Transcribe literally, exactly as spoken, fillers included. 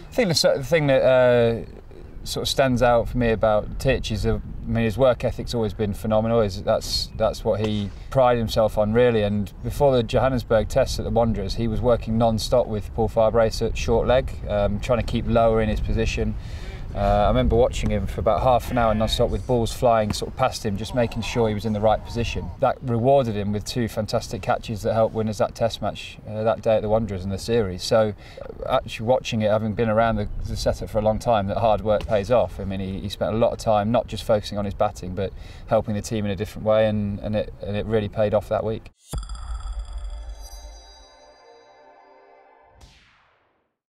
I think the, sort of thing that uh, sort of stands out for me about Titch is, uh, I mean, his work ethic's always been phenomenal. Is that's that's what he prided himself on, really. And before the Johannesburg Test at the Wanderers, he was working non-stop with Paul Firebrace at short leg, um, trying to keep lower in his position. Uh, I remember watching him for about half an hour non-stop with balls flying sort of past him, just making sure he was in the right position. That rewarded him with two fantastic catches that helped win us that Test match uh, that day at the Wanderers in the series. So uh, actually watching it, having been around the, the setup for a long time, that hard work pays off. I mean, he, he spent a lot of time not just focusing on his batting, but helping the team in a different way, and, and, it, and it really paid off that week.